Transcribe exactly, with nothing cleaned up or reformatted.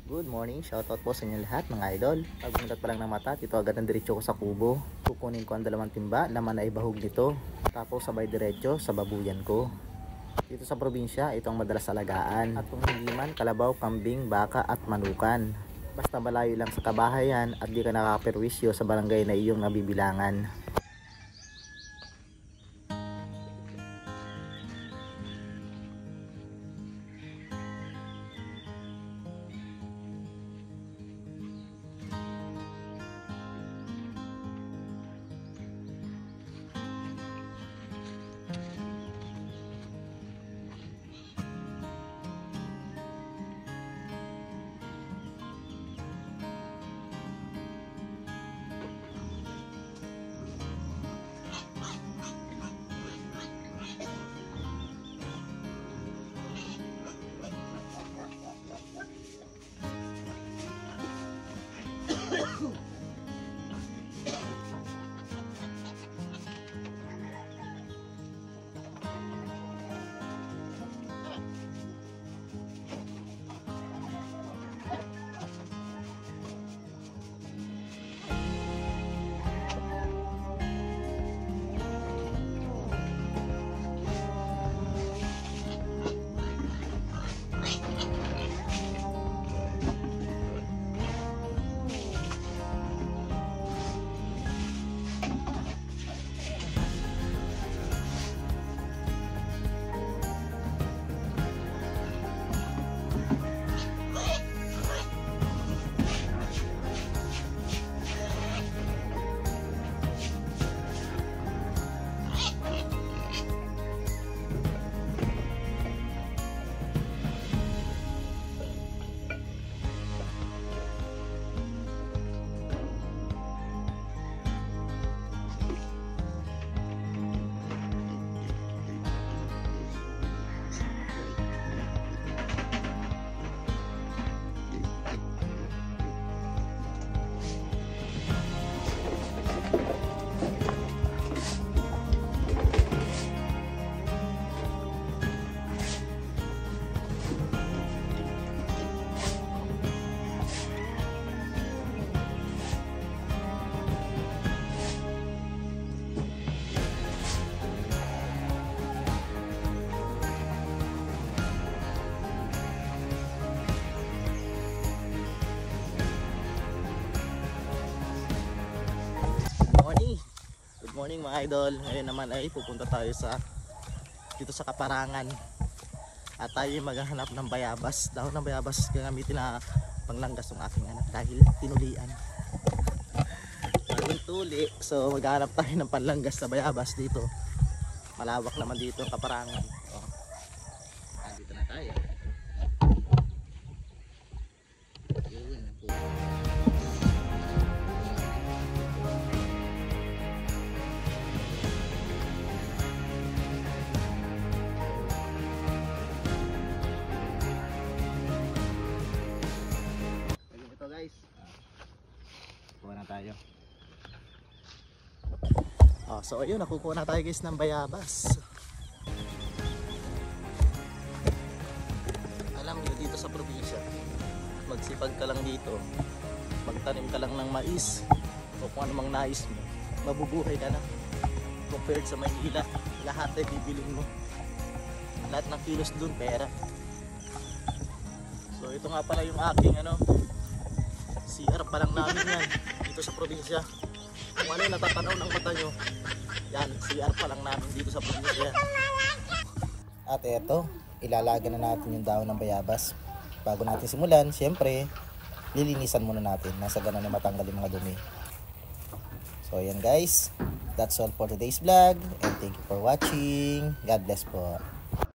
Good morning, shoutout po sa inyo lahat mga idol. Pag bumuntat pa lang ng mata, dito agad ang diretso ko sa kubo. Kukunin ko ang dalawang timba, laman ay bahog nito. Tapos sabay diretso sa babuyan ko. Dito sa probinsya, ito ang madalas alagaan. At kung hindi man, kalabaw, kambing, baka at manukan. Basta malayo lang sa kabahayan at di ka nakakaperwisyo sa barangay na iyong nabibilangan. Good morning mga idol. Ngayon naman ay pupunta tayo sa dito sa Kaparangan at tayo maghahanap ng bayabas. Dahon ng bayabas gagamitin na panglanggas ng aking anak dahil tinulian. Bagong tuli, so maghahanap tayo ng panlanggas sa bayabas dito. Malawak naman dito ang Kaparangan. Oh. Dito na tayo. Guys, kuha na tayo. Oh, so ayun, nakukuha na tayo guys ng bayabas. Alam nyo, dito sa probinsya, magsipag ka lang dito, magtanim ka lang ng mais o kung anumang nais mo, mabubuhay ka na. Compared sa Maynila, lahat ay bibiling mo. Lahat ng kilos dun, pera. So ito nga pala yung aking ano, C R pa lang namin yan dito sa probinsya. Kung ano yung natatanaw ng mata nyo, yan, C R pa lang namin dito sa probinsya. At eto, ilalaga na natin yung dahon ng bayabas. Bago natin simulan, syempre lilinisan muna natin, nasa ganun na matanggal yung mga dumi. So yan guys, that's all for today's vlog and thank you for watching. God bless po.